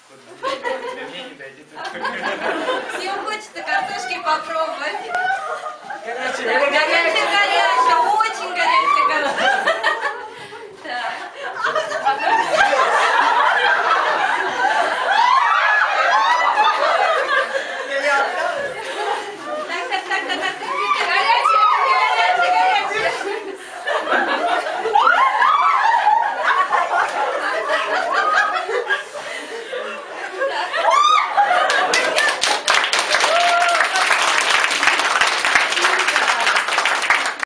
Для меня не дойдет. Всем хочется картошки попробовать. Короче, Горячая, горячая.